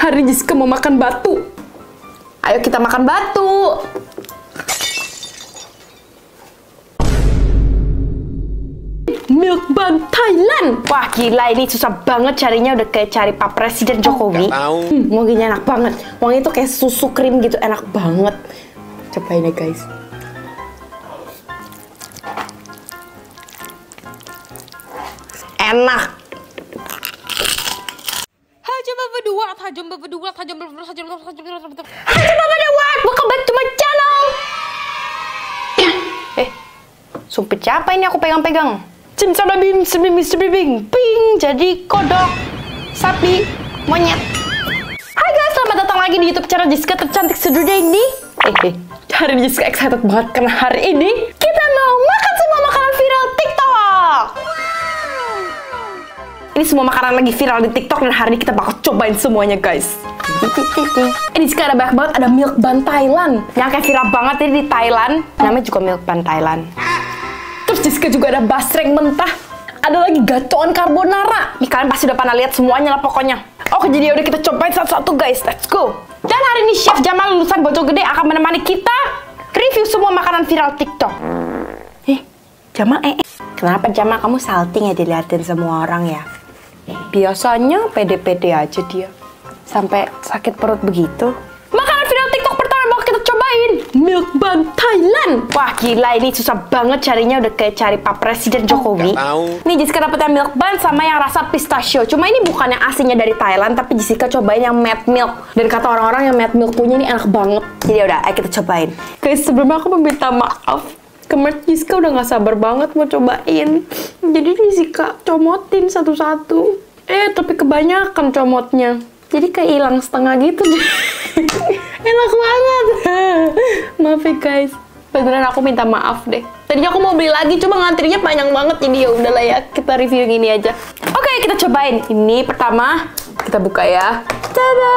Hari ini Jessica mau makan batu. Ayo kita makan batu. Milk bun Thailand. Wah gila, ini susah banget carinya, udah kayak cari Pak Presiden Jokowi. Wanginya enak banget. Wangi itu kayak susu krim gitu, enak banget. Cobain ya guys. Enak. Welcome back to my channel. Sumpit siapa ini aku pegang-pegang? Ping, jadi kodok, sapi, monyet. Hai guys, selamat datang lagi di YouTube channel Jessica tercantik sedunia ini. Hari ini Jessica excited banget karena hari ini kita mau makan semua makanan viral TikTok. Ini semua makanan lagi viral di TikTok dan hari ini kita bakal cobain semuanya guys. Ini sekarang ada banyak banget, ada milk bun Thailand yang kayak viral banget ini di Thailand. Namanya juga milk bun Thailand. Terus Jessica juga ada basreng mentah. Ada lagi gacoan carbonara. Nih kalian pasti udah pernah lihat semuanya lah pokoknya. Oke, jadi udah kita cobain satu-satu guys. Let's go. Dan hari ini Chef Jamal lulusan Bojonggede akan menemani kita review semua makanan viral TikTok. Jamal Kenapa Jamal kamu salting ya dilihatin semua orang ya? Biasanya pede-pede aja dia. Sampai sakit perut begitu. Makanan viral TikTok pertama yang mau kita cobain, milk bun Thailand. Wah gila, ini susah banget carinya, udah kayak cari Pak Presiden Jokowi. Nih Jessica dapetnya milk bun sama yang rasa pistachio. Cuma ini bukan yang aslinya dari Thailand, tapi Jessica cobain yang matte milk. Dan kata orang-orang yang matte milk punya ini enak banget. Jadi udah, ayo kita cobain. Guys, sebelumnya aku meminta maaf. Kemarin Jessica udah gak sabar banget mau cobain. Jadi Jessica comotin satu-satu. Tapi kebanyakan comotnya. Jadi kayak hilang setengah gitu. Enak banget. Maaf ya guys. Beneran aku minta maaf deh. Tadinya aku mau beli lagi, cuma ngantrinya panjang banget. Jadi ya udahlah ya, kita review yang ini aja. Oke, kita cobain. Ini pertama kita buka ya. Tada!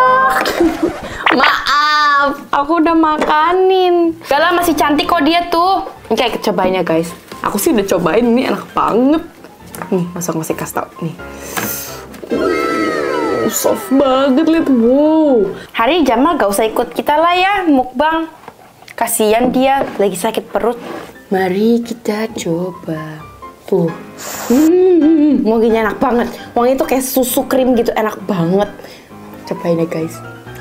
Maaf, aku udah makanin. Gala masih cantik kok dia tuh. Oke, kita cobain ya guys. Aku sih udah cobain, ini enak banget. Nih, masih kasih tau nih. Soft banget, lihat. Wow. Hari ini Jamal gak usah ikut kita lah ya mukbang. Kasian dia lagi sakit perut. Mari kita coba. Tuh. Wanginya enak banget. Wangi itu kayak susu krim gitu, enak banget. Cobain ya guys.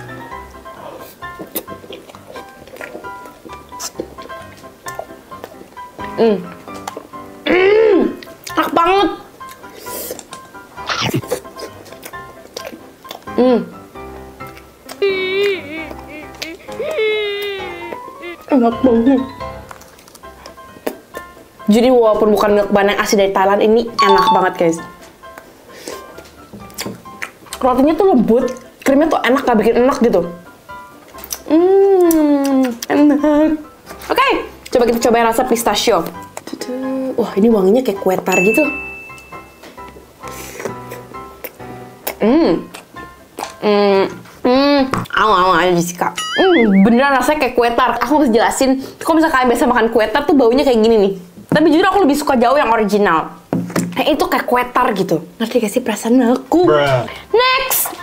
Enak banget. Enak banget. Jadi walaupun bukan milk bun yang asli dari Thailand, ini enak banget guys. Rotinya tuh lembut, krimnya tuh enak, gak bikin enak gitu. Enak. Oke, coba kita cobain rasa pistachio. Wah, ini wanginya kayak kue tar gitu. Aja Jessica. Beneran rasanya kayak kue tar. Aku harus jelasin, kalau misalnya kalian biasa makan kue tar tuh baunya kayak gini nih. Tapi jujur aku lebih suka jauh yang original. Itu kayak kue tar gitu. Ngerti gak sih perasaan aku? Next!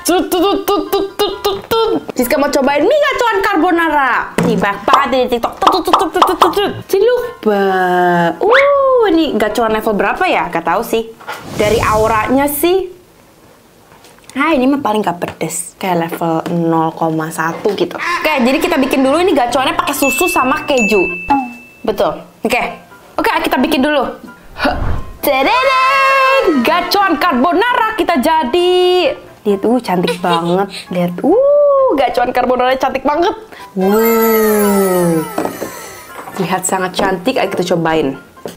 Jessica mau cobain mie gacoan carbonara. Nih banyak banget di TikTok. Jangan lupa. Ini gacoan level berapa ya? Gak tahu sih. Dari auranya sih. Ini mah paling gak pedes. Kayak level 0,1 gitu. Oke, jadi kita bikin dulu ini gacoannya pakai susu sama keju. Betul. Oke, kita bikin dulu. Tadadang! Gacoan carbonara kita jadi. Lihat, cantik banget. Lihat, gacoan carbonara cantik banget. Lihat sangat cantik. Ayo kita cobain.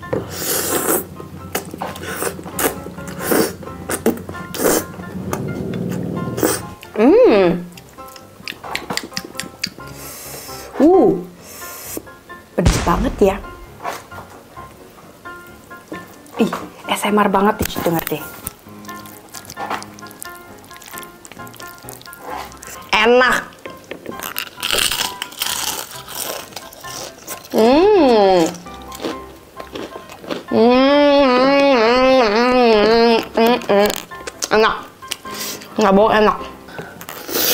Pedes banget ya. ASMR banget denger deh. Enak. Enak. Nggak bohong, enak.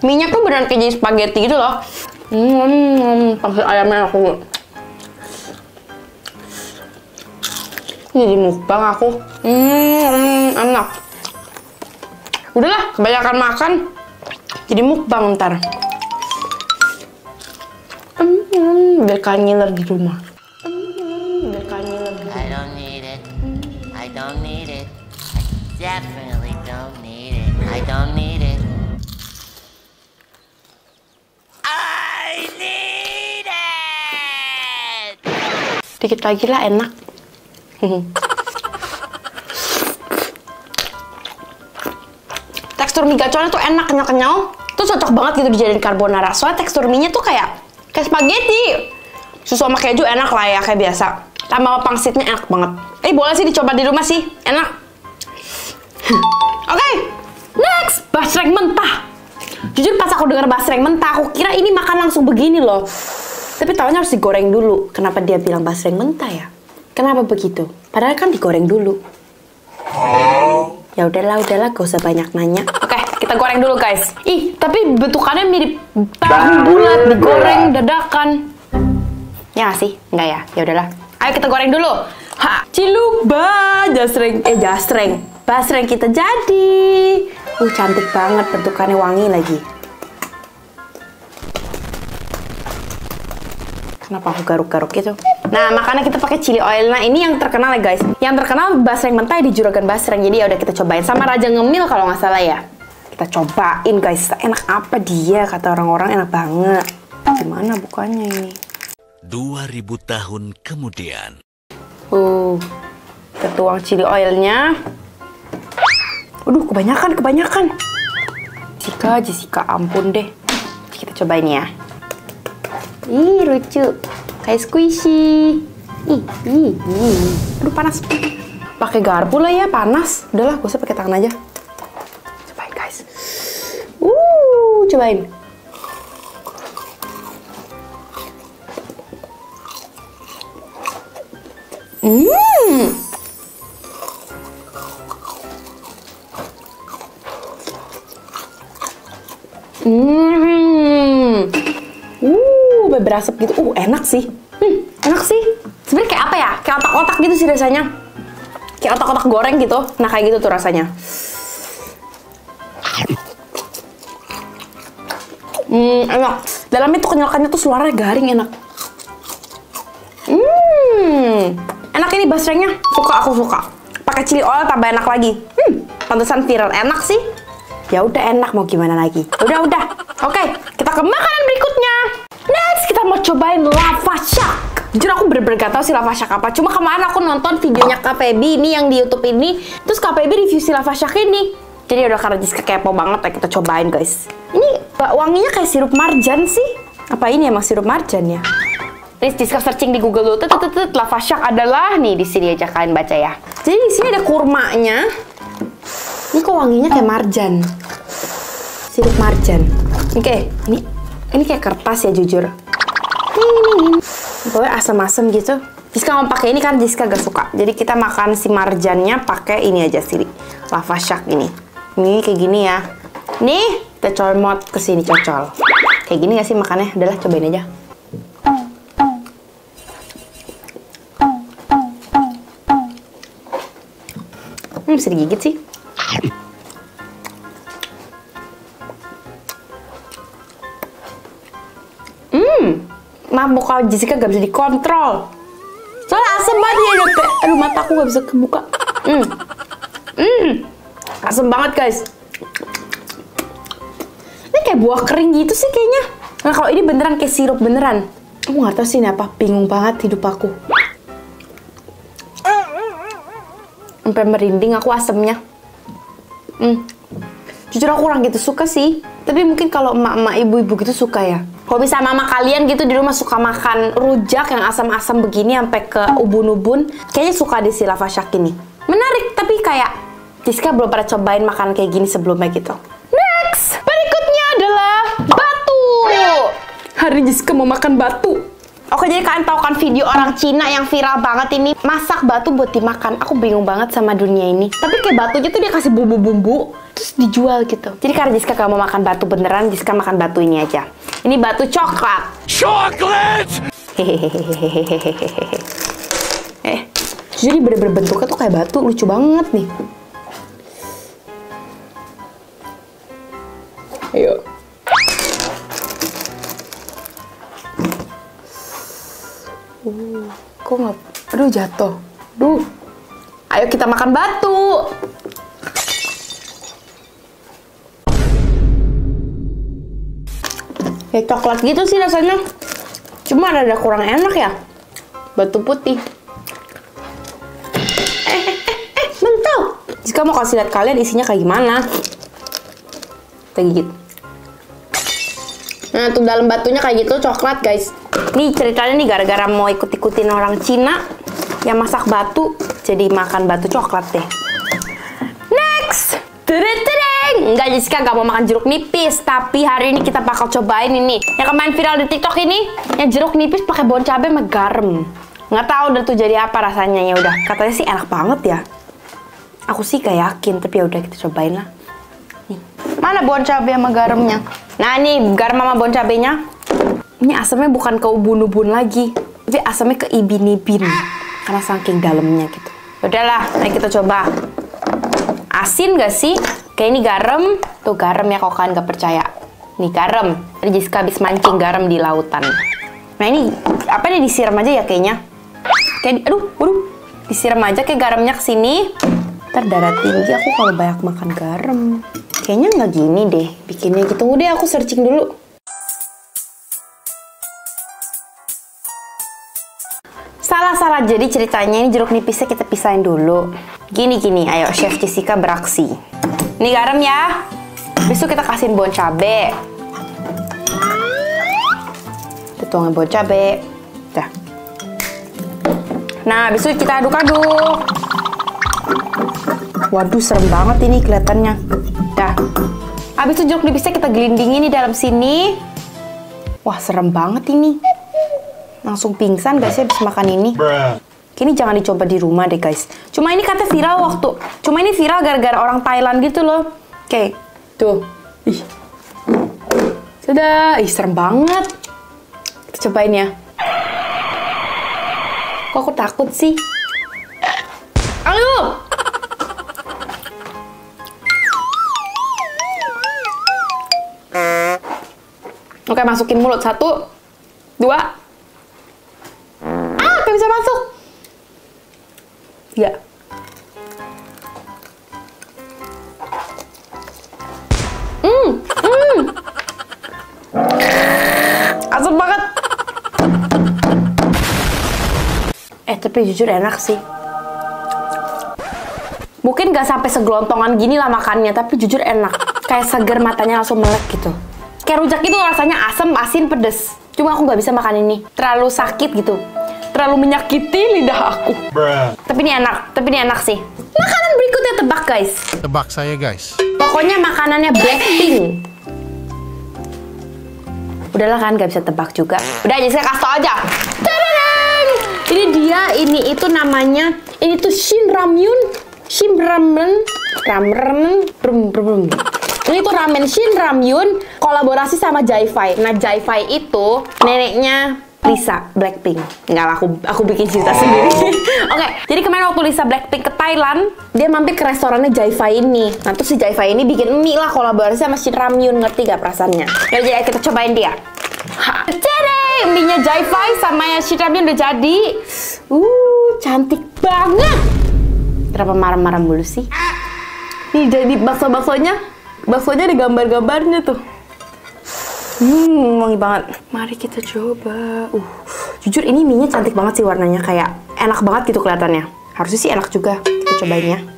Minyak tuh beneran kayak jadi spaghetti gitu loh. Pakai ayamnya aku. Jadi mukbang aku. Enak. Udahlah, kebanyakan makan. Jadi mukbang ntar. Biar kalian ngiler di rumah. Biar kalian ngiler di rumah. I don't need it. I don't need it. I definitely don't need it. I don't need it. I need it. Dikit lagi lah, enak. Tekstur mie gacoannya tuh enak, kenyal-kenyal. Tuh cocok banget gitu dijadiin carbonara. Soalnya tekstur mie-nya tuh kayak spaghetti. Susu sama keju enak lah ya, kayak biasa. Tambah pangsitnya enak banget. Boleh sih dicoba di rumah sih, enak. Oke, next, basreng mentah. Jujur pas aku dengar basreng mentah, aku kira ini makan langsung begini loh. Tapi taunya harus digoreng dulu. Kenapa dia bilang basreng mentah ya? Kenapa begitu? Padahal kan digoreng dulu. Ya udahlah, gak usah banyak nanya. Oke, kita goreng dulu guys. Ih, tapi bentukannya mirip tahu bulat digoreng dadakan. Ya nggak sih? Enggak ya? Ya udahlah. Ayo kita goreng dulu. Ha, ciluba, jasreng. Basreng kita jadi. Cantik banget, bentukannya wangi lagi. Kenapa aku garuk-garuk gitu? Nah, makanya kita pakai chili oil. Nah, ini yang terkenal ya guys. Yang terkenal basreng mentah di Juragan Basreng. Jadi ya udah kita cobain sama Raja Ngemil kalau nggak salah ya. Kita cobain guys. Enak apa dia? Kata orang-orang enak banget. Gimana bukanya ini? 2000 tahun kemudian. Kita tuang chili oilnya. Waduh, kebanyakan. Jessica, ampun deh. Kita cobain ya. Ih, lucu. Kayak squishy. Ih. Aduh, panas. Pakai garpu lah ya, panas. Udahlah, gak usah pakai tangan aja. Cobain, guys. Cobain. Berasap gitu. Enak sih. Enak sih. Sebenarnya kayak apa ya? Kayak otak-otak gitu sih rasanya. Kayak otak-otak goreng gitu. Nah, kayak gitu tuh rasanya. Enak. Dalamnya tuh kenyal-kenyal tuh suaranya garing, enak. Enak ini basrengnya. Aku suka. Pakai chili oil tambah enak lagi. Pantesan viral, enak sih. Ya udah enak, mau gimana lagi? Udah. Oke, kita ke makanan berikutnya. Next, kita mau cobain lava shark. Jujur aku bener-bener gak tau sih lava shark apa. Cuma kemarin aku nonton videonya Kak Feby ini yang di YouTube ini. Terus Kak Feby review si lava shark ini. Jadi udah karena Jessica kepo banget ya, kita cobain guys. Ini wanginya kayak sirup marjan sih. Apa ini emang sirup marjan ya? Terus Jessica searching di Google dulu. Lava shark adalah nih, di sini aja kalian baca ya. Jadi di sini ada kurmanya. Ini kok wanginya kayak marjan. Sirup marjan. Oke, ini kayak kertas ya jujur. Pokoknya asam-asam gitu. Jessica mau pakai ini kan Jessica gak suka. Jadi kita makan si marjannya pakai ini aja sih. Lava shark ini. Ini kayak gini ya. Nih, kita comot ke sini cocol. Kayak gini gak sih makannya? Udahlah cobain aja. Bisa digigit sih. Maaf, muka Jessica gak bisa dikontrol. Soalnya asem banget ya, aduh mataku gak bisa kebuka. Asem banget guys. Ini kayak buah kering gitu sih kayaknya. Nah kalau ini beneran kayak sirup beneran. Aku gak tau sih ini apa, bingung banget hidup aku. Sampai merinding aku asemnya. Jujur aku kurang gitu suka sih. Tapi mungkin kalau emak-emak ibu-ibu gitu suka ya. Kalau bisa mama kalian gitu di rumah suka makan rujak yang asam-asam begini sampai ke ubun-ubun, kayaknya suka di si lava shark ini. Menarik, tapi kayak Jessica belum pernah cobain makan kayak gini sebelumnya gitu. Next, berikutnya adalah batu. Hari ini Jessica mau makan batu. Oke, jadi kalian tahu kan video orang Cina yang viral banget ini, masak batu buat dimakan. Aku bingung banget sama dunia ini. Tapi kayak batunya tuh dia kasih bumbu-bumbu terus dijual gitu. Jadi karena Jessica gak mau makan batu beneran, Jessica makan batu ini aja. Ini batu coklat. Chocolate! Jadi bener-bener bentuknya tuh kayak batu, lucu banget nih. Ayo. Kok nggak? Aduh jatuh. Duh. Ayo kita makan batu. Ya coklat gitu sih rasanya. Cuma ada kurang enak ya. Batu putih. Bentar. Jika mau kasih lihat kalian isinya kayak gimana. Kita gigit. Nah tuh dalam batunya kayak gitu coklat guys. Nih ceritanya nih gara-gara mau ikut-ikutin orang Cina yang masak batu, jadi makan batu coklat deh. Next. Tereng. Enggak, Jessica gak mau makan jeruk nipis, tapi hari ini kita bakal cobain ini. Yang kemarin viral di TikTok ini, yang jeruk nipis pakai bawang cabai sama garam. Nggak tahu udah tuh jadi apa rasanya, ya udah. Katanya sih enak banget ya. Aku sih gak yakin, tapi ya udah kita cobain lah. Nih. Mana bawang cabai sama garamnya? Nah nih garam sama bawang cabainya. Ini asamnya bukan ke ubun-ubun lagi, tapi asamnya ke ibin-ibin. Karena saking dalamnya gitu. Udahlah, ayo kita coba. Asin gak sih? Kayak ini garam. Tuh garam ya, kalau kalian gak percaya. Nih garam. Tadi Jessica habis mancing garam di lautan. Nah ini, apa nih disiram aja ya kayaknya? Kayak, aduh. Disiram aja kayak garamnya ke sini. Ntar darah tinggi aku kalau banyak makan garam. Kayaknya nggak gini deh bikinnya gitu. Udah aku searching dulu. Salah. Jadi ceritanya ini jeruk nipisnya kita pisahin dulu. Gini. Ayo Chef Jessica beraksi. Ini garam ya. Besok kita kasihin bawang cabe. Tuangin bawang cabe. Dah. Nah, besok kita aduk-aduk. Waduh, serem banget ini kelihatannya. Dah. Habis itu jeruk nipisnya kita gelindingin di dalam sini. Wah, serem banget ini. Langsung pingsan gak sih habis makan ini? Kini jangan dicoba di rumah deh guys. Cuma ini katanya viral Cuma ini viral gara-gara orang Thailand gitu loh. Oke, tuh. Ih. Sudah, serem banget. Kita cobain ya. Kok aku takut sih? Aduh! Oke, masukin mulut. 1, 2. Gak bisa masuk. 3. Asam banget. Tapi jujur enak sih. Mungkin gak sampai segelontongan gini lah makannya, tapi jujur enak. Kayak seger, matanya langsung melek gitu. Kayak rujak itu rasanya asam, asin, pedes. Cuma aku nggak bisa makan ini. Terlalu sakit gitu. Terlalu menyakiti lidah aku. Tapi ini enak sih. Makanan berikutnya tebak guys. Tebak saya guys. Pokoknya makanannya Blackpink. Udahlah kan nggak bisa tebak juga. Udah aja saya kasih tau aja. Tadadang! Ini dia, ini itu namanya. Ini tuh Shin Ramyun. Ini tuh ramen Shin Ramyun kolaborasi sama Jai-Fi. Nah, Jai-Fi itu neneknya Lisa Blackpink. Enggak lah, aku bikin cerita sendiri. Oke, jadi kemarin waktu Lisa Blackpink ke Thailand, dia mampir ke restorannya Jai-Fi ini. Nah, terus si Jai-Fi ini bikin mie lah kolaborasi sama Shin Ramyun. Ngerti gak perasaannya? Ya, jadi kita cobain dia. Cere, mie-nya Jai-Fi sama yang Shin Ramyun udah jadi. Cantik banget. Kenapa marah-marah mulu sih? Nih jadi bakso-baksonya ada gambar-gambarnya tuh. Wangi banget. Mari kita coba. Jujur ini mie-nya cantik banget sih warnanya. Kayak enak banget gitu kelihatannya. Harusnya sih enak juga. Kita cobain ya.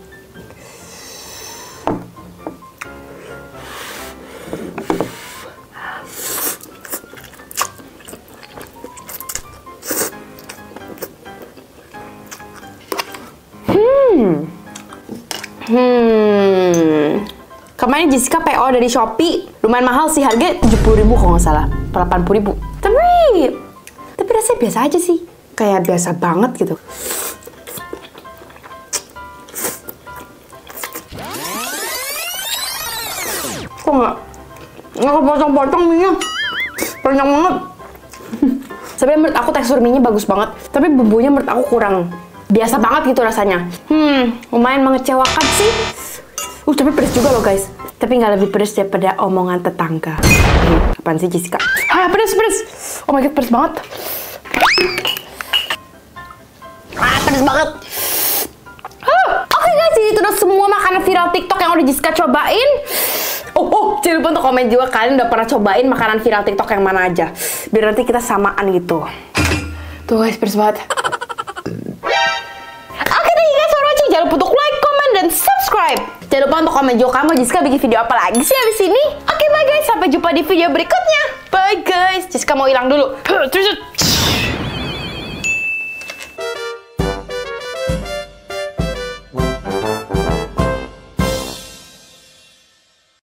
Kemarin Jessica PO dari Shopee. Lumayan mahal sih, harganya 70.000 kalau nggak salah. 80.000. Tapi rasanya biasa aja sih. Kayak biasa banget gitu. Kok nggak kepotong-potong mie-nya? Panjang banget. Sebenarnya menurut aku tekstur mie-nya bagus banget, tapi bumbunya menurut aku kurang biasa banget gitu rasanya. Lumayan mengecewakan sih. Tapi pedes juga loh guys. Tapi nggak lebih pedes daripada omongan tetangga. Apaan sih Jessica? Pedes. Oh my god, pedes banget. Pedes banget. Oke guys, itu udah semua makanan viral TikTok yang udah Jessica cobain. Jangan lupa untuk komen juga kalian udah pernah cobain makanan viral TikTok yang mana aja. Biar nanti kita samaan gitu. Tuh guys, pedes banget. Oke deh guys, for watching. Jangan lupa untuk like, comment, dan subscribe. Jangan lupa untuk komen juga kamu Jessica bikin video apa lagi sih abis ini. Oke, bye guys. Sampai jumpa di video berikutnya. Bye guys. Jessica mau hilang dulu.